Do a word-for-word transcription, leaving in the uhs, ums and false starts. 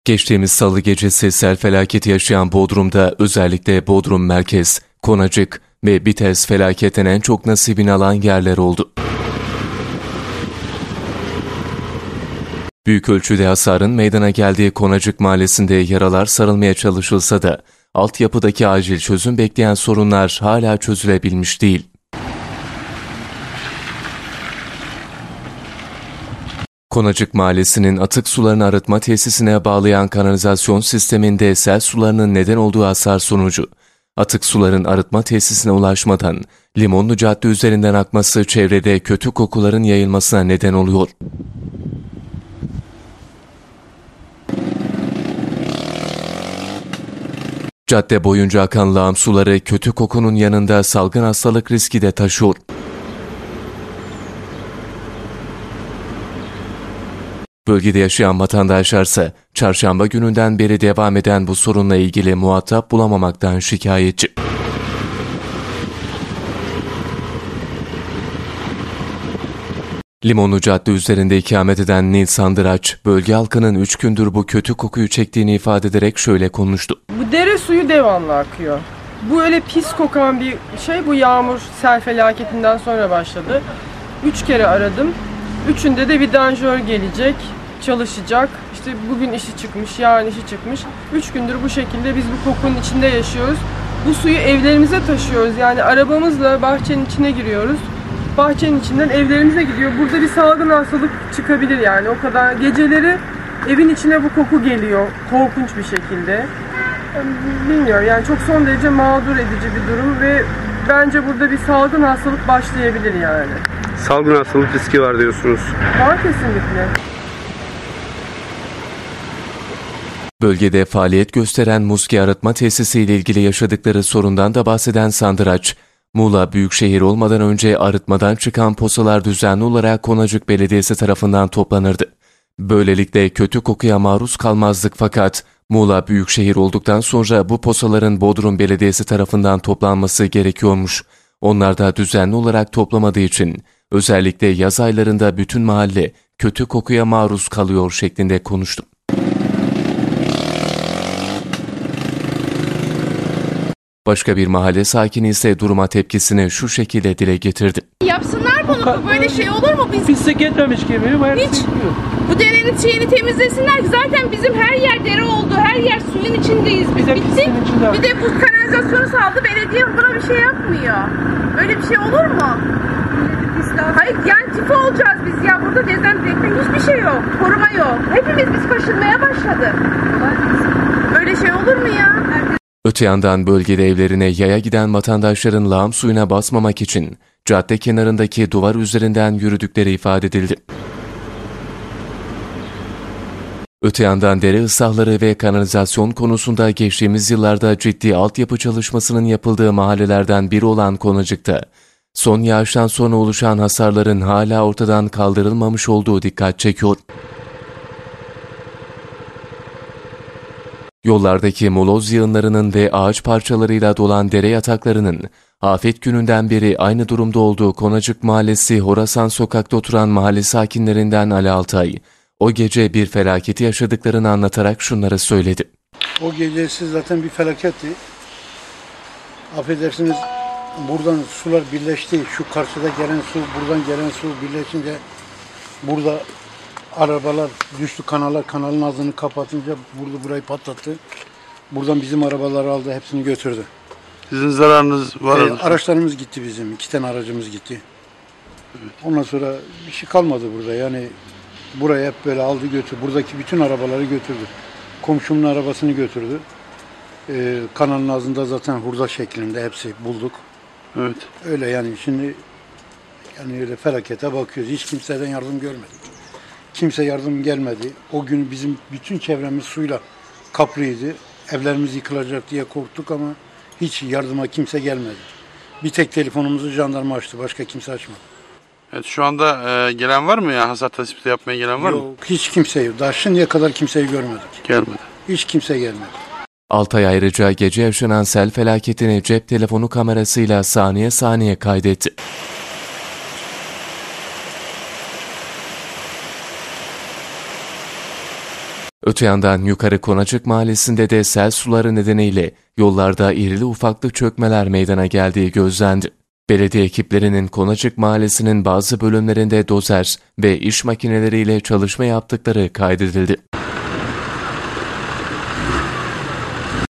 Geçtiğimiz salı gecesi sel felaketi yaşayan Bodrum'da özellikle Bodrum Merkez, Konacık ve Bites felaketten en çok nasibini alan yerler oldu. Büyük ölçüde hasarın meydana geldiği Konacık Mahallesi'nde yaralar sarılmaya çalışılsa da altyapıdaki acil çözüm bekleyen sorunlar hala çözülebilmiş değil. Konacık Mahallesi'nin atık sularını arıtma tesisine bağlayan kanalizasyon sisteminde sel sularının neden olduğu hasar sonucu, atık suların arıtma tesisine ulaşmadan Limonlu Cadde üzerinden akması çevrede kötü kokuların yayılmasına neden oluyor. Cadde boyunca akan lağım suları kötü kokunun yanında salgın hastalık riski de taşıyor. Bölgede yaşayan vatandaşlarsa çarşamba gününden beri devam eden bu sorunla ilgili muhatap bulamamaktan şikayetçi. Limonlu Cadde üzerinde ikamet eden Nil Sandıraç, bölge halkının üç gündür bu kötü kokuyu çektiğini ifade ederek şöyle konuştu. Bu dere suyu devamlı akıyor. Bu öyle pis kokan bir şey, bu yağmur sel felaketinden sonra başladı. Üç kere aradım. Üçünde de bir danjör gelecek, çalışacak. İşte bugün işi çıkmış, yarın işi çıkmış. Üç gündür bu şekilde biz bu kokunun içinde yaşıyoruz. Bu suyu evlerimize taşıyoruz. Yani arabamızla bahçenin içine giriyoruz. Bahçenin içinden evlerimize gidiyor. Burada bir salgın hastalık çıkabilir yani. O kadar geceleri evin içine bu koku geliyor. Korkunç bir şekilde. Bilmiyorum yani çok son derece mağdur edici bir durum ve bence burada bir salgın hastalık başlayabilir yani. Salgın hastalık riski var diyorsunuz. Var kesinlikle. Bölgede faaliyet gösteren Muski arıtma tesisi ile ilgili yaşadıkları sorundan da bahseden Sandıraç, Muğla Büyükşehir olmadan önce arıtmadan çıkan posalar düzenli olarak Konacık Belediyesi tarafından toplanırdı. Böylelikle kötü kokuya maruz kalmazdık fakat Muğla Büyükşehir olduktan sonra bu posaların Bodrum Belediyesi tarafından toplanması gerekiyormuş. Onlar da düzenli olarak toplamadığı için özellikle yaz aylarında bütün mahalle kötü kokuya maruz kalıyor şeklinde konuştu. Başka bir mahalle sakini ise duruma tepkisini şu şekilde dile getirdi. Yapsınlar bunu, bu böyle şey olur mu? Biz pislik etmemiş gibi. Hiç. Bu derenin şeyini temizlesinler. Zaten bizim her yer dere oldu. Her yer suyun içindeyiz. Biz bitti. Bir de bu kanalizasyonu saldı. Belediye buna bir şey yapmıyor. Öyle bir şey olur mu? Hayır yani tifo olacağız biz ya. Burada dezenfektan hiçbir şey yok. Koruma yok. Hepimiz biz kaşınmaya başladık. Öyle şey olur mu ya? Öte yandan bölgede evlerine yaya giden vatandaşların lağım suyuna basmamak için cadde kenarındaki duvar üzerinden yürüdükleri ifade edildi. Öte yandan dere ıslahları ve kanalizasyon konusunda geçtiğimiz yıllarda ciddi altyapı çalışmasının yapıldığı mahallelerden biri olan Konacık'ta, son yağıştan sonra oluşan hasarların hala ortadan kaldırılmamış olduğu dikkat çekiyor. Yollardaki moloz yığınlarının ve ağaç parçalarıyla dolan dere yataklarının afet gününden beri aynı durumda olduğu Konacık Mahallesi Horasan Sokak'ta oturan mahalle sakinlerinden Ali Altay, o gece bir felaketi yaşadıklarını anlatarak şunları söyledi. O gecesi zaten bir felaketti. Affedersiniz, buradan sular birleşti. Şu karşıda gelen su, buradan gelen su birleşince burada arabalar düştü kanala, kanalın ağzını kapatınca burada burayı patlattı. Buradan bizim arabaları aldı, hepsini götürdü. Sizin zararınız var mı? Ee, araçlarımız gitti bizim, iki tane aracımız gitti. Evet. Ondan sonra bir şey kalmadı burada yani buraya hep böyle aldı götürdü. Buradaki bütün arabaları götürdü. Komşumun arabasını götürdü. Ee, kanalın ağzında zaten hurda şeklinde hepsi bulduk. Evet. Öyle yani şimdi yani öyle felakete bakıyoruz. Hiç kimseden yardım görmedik. Kimse yardım gelmedi. O gün bizim bütün çevremiz suyla kaplıydı. Evlerimiz yıkılacak diye korktuk ama hiç yardıma kimse gelmedi. Bir tek telefonumuzu jandarma açtı. Başka kimse açmadı. Evet, şu anda e, gelen var mı ya? Hasar tespiti yapmaya gelen var yok, mı? Hiç kimse yok. Daha şimdiye kadar kimseyi görmedik. Gelmedi. Hiç kimse gelmedi. Altay ayrıca gece yaşanan sel felaketini cep telefonu kamerasıyla saniye saniye kaydetti. Öte yandan Yukarı Konacık Mahallesi'nde de sel suları nedeniyle yollarda irili ufaklı çökmeler meydana geldiği gözlendi. Belediye ekiplerinin Konacık Mahallesi'nin bazı bölümlerinde dozer ve iş makineleriyle çalışma yaptıkları kaydedildi.